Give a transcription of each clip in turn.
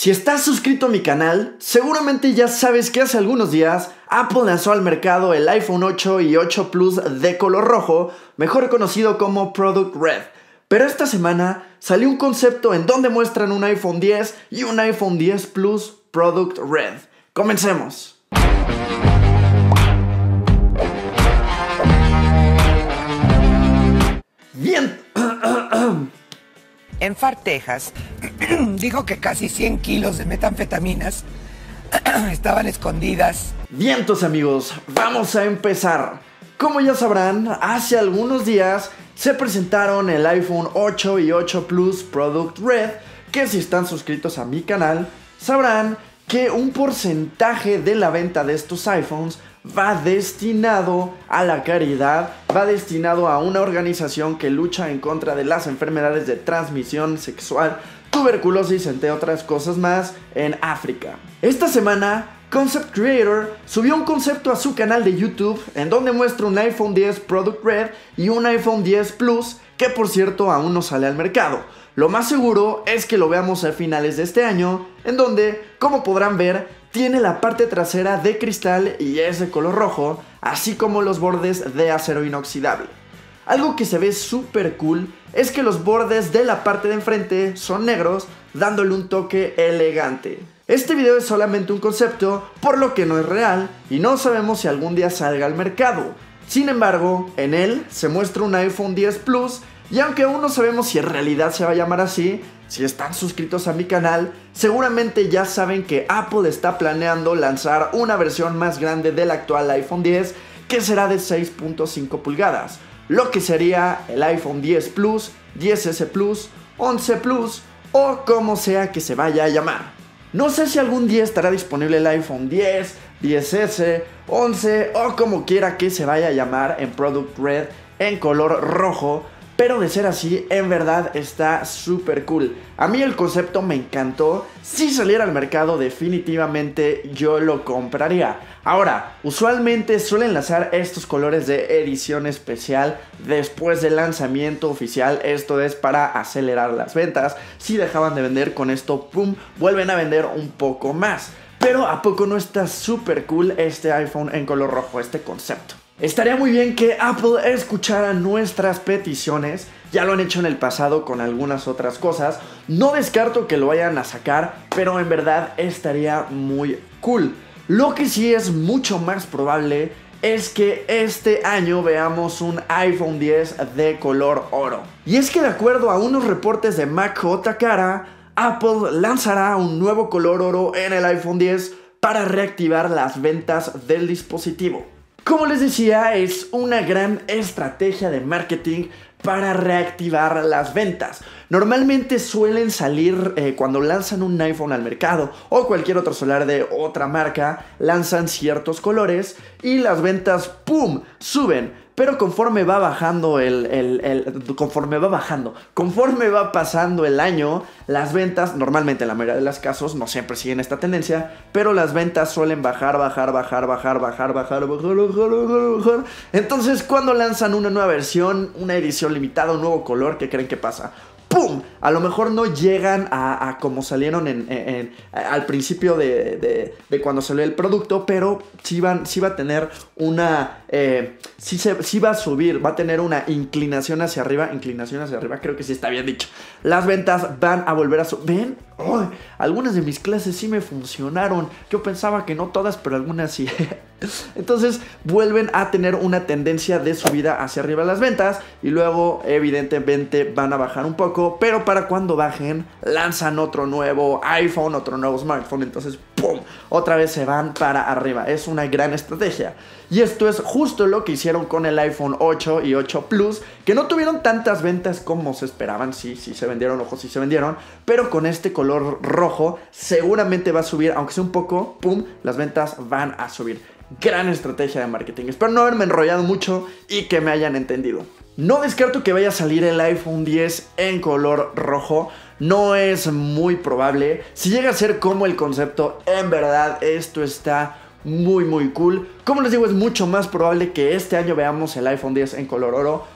Si estás suscrito a mi canal, seguramente ya sabes que hace algunos días Apple lanzó al mercado el iPhone 8 y 8 Plus de color rojo, mejor conocido como Product Red. Pero esta semana salió un concepto en donde muestran un iPhone 10 y un iPhone 10 Plus Product Red. Comencemos. Bien. En Far, Texas, dijo que casi 100 kilos de metanfetaminas estaban escondidas. Vientos amigos, vamos a empezar. Como ya sabrán, hace algunos días se presentaron el iPhone 8 y 8 Plus Product Red, que si están suscritos a mi canal, sabrán que un porcentaje de la venta de estos iPhones va destinado a la caridad, va destinado a una organización que lucha en contra de las enfermedades de transmisión sexual, tuberculosis, entre otras cosas más, en África. Esta semana, Concept Creator subió un concepto a su canal de YouTube en donde muestra un iPhone 10 Product Red y un iPhone 10 Plus, que por cierto aún no sale al mercado. Lo más seguro es que lo veamos a finales de este año, en donde, como podrán ver, tiene la parte trasera de cristal y es de color rojo, así como los bordes de acero inoxidable. Algo que se ve súper cool es que los bordes de la parte de enfrente son negros, dándole un toque elegante. Este video es solamente un concepto, por lo que no es real y no sabemos si algún día salga al mercado. Sin embargo, en él se muestra un iPhone 10 Plus y aunque aún no sabemos si en realidad se va a llamar así, si están suscritos a mi canal, seguramente ya saben que Apple está planeando lanzar una versión más grande del actual iPhone 10, que será de 6.5 pulgadas, lo que sería el iPhone 10 Plus, 10S Plus, 11 Plus o como sea que se vaya a llamar. No sé si algún día estará disponible el iPhone 10, 10S, 11 o como quiera que se vaya a llamar en Product Red en color rojo. Pero de ser así, en verdad está súper cool. A mí el concepto me encantó. Si saliera al mercado, definitivamente yo lo compraría. Ahora, usualmente suelen lanzar estos colores de edición especial después del lanzamiento oficial. Esto es para acelerar las ventas. Si dejaban de vender, con esto, pum, vuelven a vender un poco más. Pero ¿a poco no está súper cool este iPhone en color rojo, este concepto? Estaría muy bien que Apple escuchara nuestras peticiones. Ya lo han hecho en el pasado con algunas otras cosas. No descarto que lo vayan a sacar, pero en verdad estaría muy cool. Lo que sí es mucho más probable es que este año veamos un iPhone 10 de color oro. Y es que de acuerdo a unos reportes de Makoto Takara, Apple lanzará un nuevo color oro en el iPhone 10 para reactivar las ventas del dispositivo. Como les decía, es una gran estrategia de marketing para reactivar las ventas. Normalmente suelen salir cuando lanzan un iPhone al mercado o cualquier otro celular de otra marca, lanzan ciertos colores y las ventas ¡pum!, suben. Pero conforme va bajando conforme va pasando el año, las ventas, normalmente en la mayoría de los casos, no siempre siguen esta tendencia, pero las ventas suelen bajar. Entonces, cuando lanzan una nueva versión, una edición limitada, un nuevo color, ¿qué creen que pasa? ¡Pum! A lo mejor no llegan a como salieron al principio de cuando salió el producto, pero sí va a tener una... sí va a subir, va a tener una inclinación hacia arriba, creo que sí está bien dicho. Las ventas van a volver a subir. ¿Ven? ¡Oh! Algunas de mis clases sí me funcionaron. Yo pensaba que no todas, pero algunas sí. Entonces vuelven a tener una tendencia de subida hacia arriba las ventas y luego evidentemente van a bajar un poco, pero para cuando bajen lanzan otro nuevo iPhone, otro nuevo smartphone, entonces ¡pum!, otra vez se van para arriba. Es una gran estrategia y esto es justo lo que hicieron con el iPhone 8 y 8 Plus, que no tuvieron tantas ventas como se esperaban. Sí se vendieron, sí se vendieron, pero con este color rojo seguramente va a subir, aunque sea un poco, ¡pum!, las ventas van a subir. Gran estrategia de marketing. Espero no haberme enrollado mucho y que me hayan entendido. No descarto que vaya a salir el iPhone 10 en color rojo. No es muy probable. Si llega a ser como el concepto, en verdad esto está muy cool. Como les digo, es mucho más probable que este año veamos el iPhone 10 en color oro,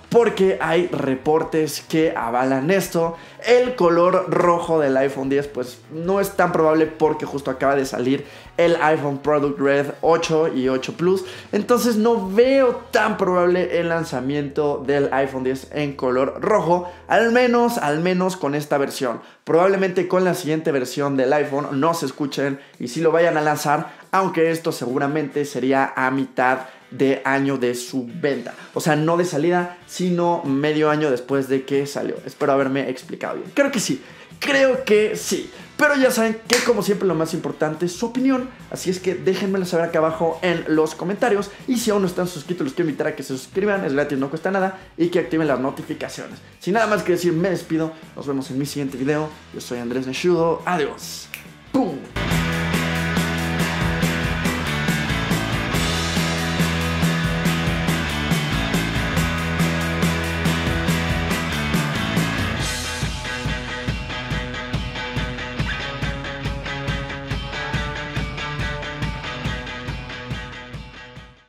porque hay reportes que avalan esto. El color rojo del iPhone 10 pues no es tan probable porque justo acaba de salir el iPhone Product Red 8 y 8 Plus. Entonces no veo tan probable el lanzamiento del iPhone 10 en color rojo, al menos con esta versión. Probablemente con la siguiente versión del iPhone no se escuchen y si lo vayan a lanzar, aunque esto seguramente sería a mitad de año de su venta. O sea, no de salida, sino medio año después de que salió. Espero haberme explicado bien. Creo que sí. Pero ya saben que como siempre lo más importante es su opinión. Así es que déjenmelo saber acá abajo en los comentarios. Y si aún no están suscritos, los quiero invitar a que se suscriban. Es gratis, no cuesta nada. Y que activen las notificaciones. Sin nada más que decir, me despido. Nos vemos en mi siguiente video. Yo soy Andrés Neshudo. Adiós.